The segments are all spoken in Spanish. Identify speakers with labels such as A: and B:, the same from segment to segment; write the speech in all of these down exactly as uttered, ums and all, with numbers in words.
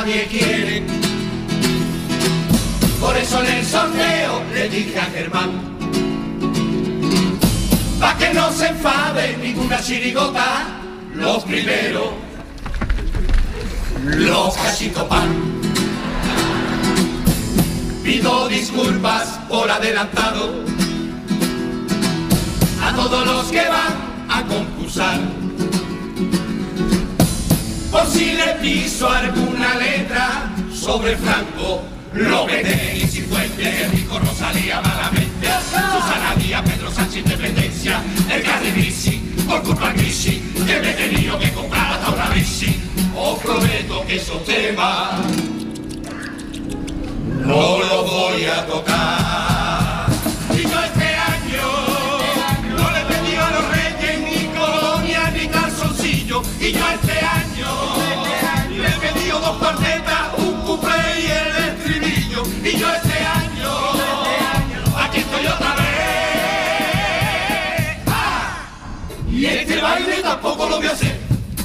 A: nadie quiere. Por eso en el sorteo le dije a Germán, pa' que no se enfade ninguna chirigota, los primeros, los cachitos pan. Pido disculpas por adelantado a todos los que van a concursar, por si le piso alguna letra sobre Franco, lo vete y Cifuentes, Enrico, Rosalía, Malamente, Susana Díaz, Pedro Sánchez, Independencia, el Carribici, por culpa crisis, que me he tenido que comprar hasta una bici. Os prometo que esos temas no los voy a tocar. Y yo este año no le pedí a los reyes ni colonia ni calzoncillo. Y yo este año le he pedido dos cuartetas, un cuplé y el estribillo. Y yo este año aquí estoy otra vez. ¡Ah! Y este baile tampoco lo voy a hacer.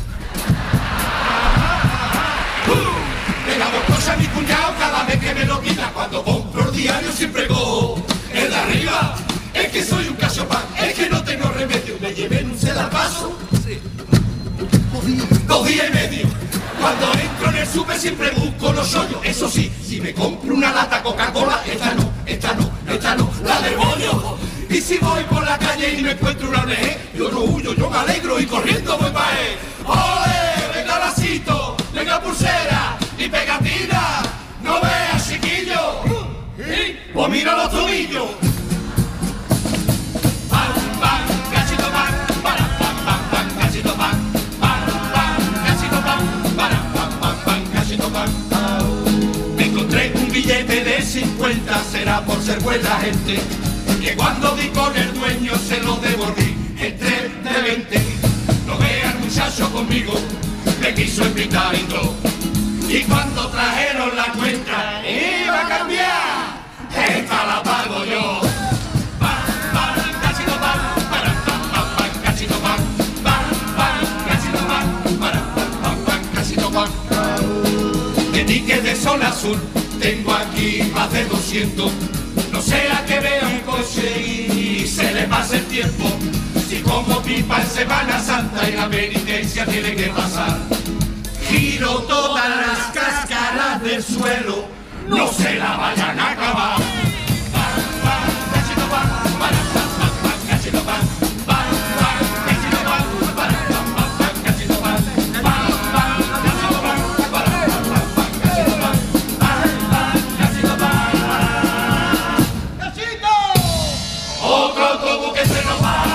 A: Le damos cosas a mi cuñado cada vez que me lo quita. Cuando compro el diario siempre cojo el de arriba. Es que soy un Casiopán, es que no tengo remedio. Me llevé en un sedapaso sí. dos días y medio. Cuando entro en el súper siempre busco los hoyos. Eso sí, si me compro una lata Coca-Cola, esta no, esta no, esta no, la del bollo. Y si voy por la calle y me encuentro una O N G, yo no huyo, yo me alegro y corriendo voy pa' él. ¡Ole! Venga lacito, venga pulsera y pegatina, no veas chiquillo, ¿sí? Pues mira los tobillos. Pan, pan, cachito pan, para, pan, pan, pan, cachito pan, pan, pan, cachito pan, para, pan, pan, pan, cachito pan. Me encontré un billete de cincuenta, será por ser buena gente, que cuando di con el dueño se lo devolví en tres de veinte. No vean muchacho conmigo, me quiso invitar y todo. Y cuando trajeron la cuenta, iba a cambiar, esta la pago yo. Pan, pan, cachito pan, para, pan, pan, pan, cachito pan, pan, pan, cachito pan, para, pan, pan, pan, cachito pan. De tickets de zona azul, tengo aquí más de doscientos. No sea que vea un coche y se le pase el tiempo. Si como pipa en Semana Santa y la penitencia tiene que pasar. Giro todas las cáscaras del suelo, no se la vayan a acabar. Pan, pan, cachito pan, para, pan, pan, pan, cachito pan, pan, pan, cachito pan, para, pan, pan, pan, cachito pan, pan, pan, cachito pan, para, pan, pan, pan, cachito pan, pan, pan, cachito pan. ¡Cachito! Otro autobús que se nos va.